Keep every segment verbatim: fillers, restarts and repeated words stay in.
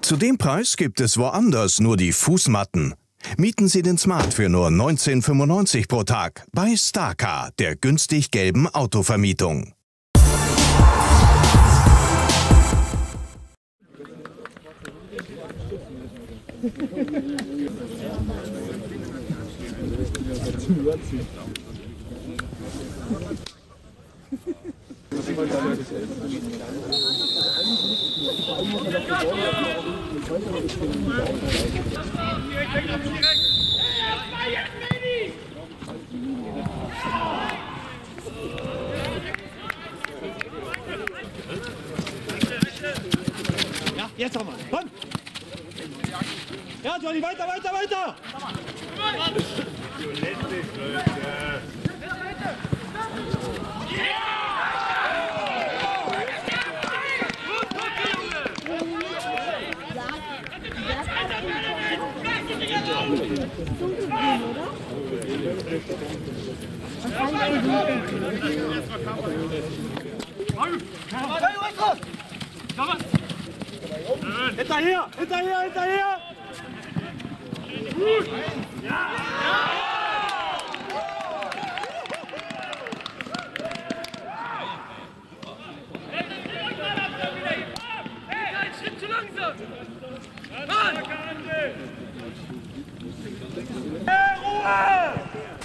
Zu dem Preis gibt es woanders nur die Fußmatten. Mieten Sie den Smart für nur neunzehn fünfundneunzig pro Tag bei Starcar, der günstig gelben Autovermietung. Ja, jetzt nochmal. Komm! Ja, Johnny, weiter, weiter, weiter! Hinterher! Hinterher! Hinterher! Gut! Ja! Ein Schritt zu langsam! Mann! Ruhe!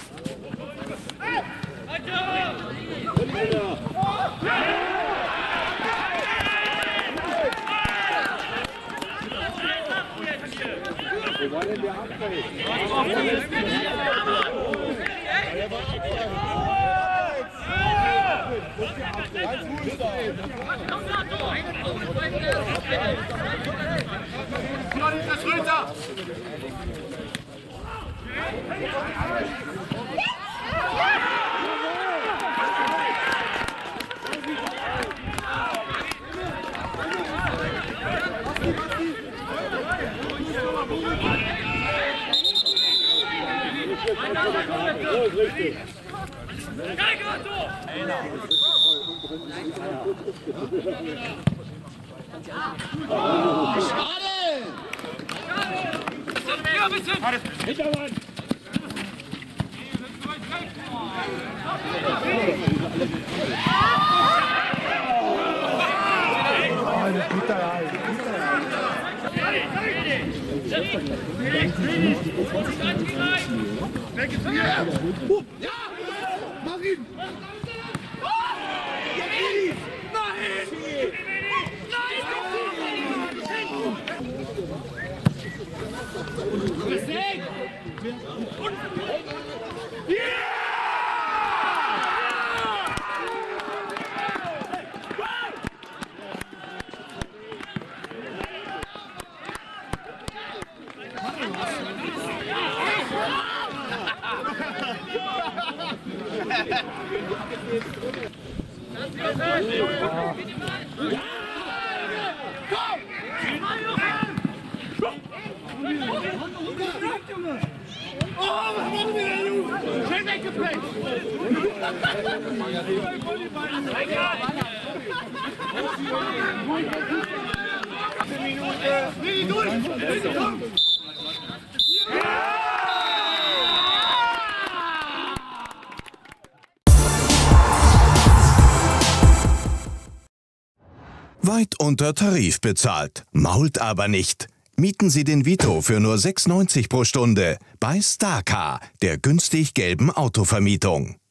Wir wollen wir abfällig. So ist richtig. Hintermann! Ja! Mach ihn! Schön weggeprägt! Weit unter Tarif bezahlt, mault aber nicht. Mieten Sie den Vito für nur sechs neunzig pro Stunde bei Starcar, der günstig gelben Autovermietung.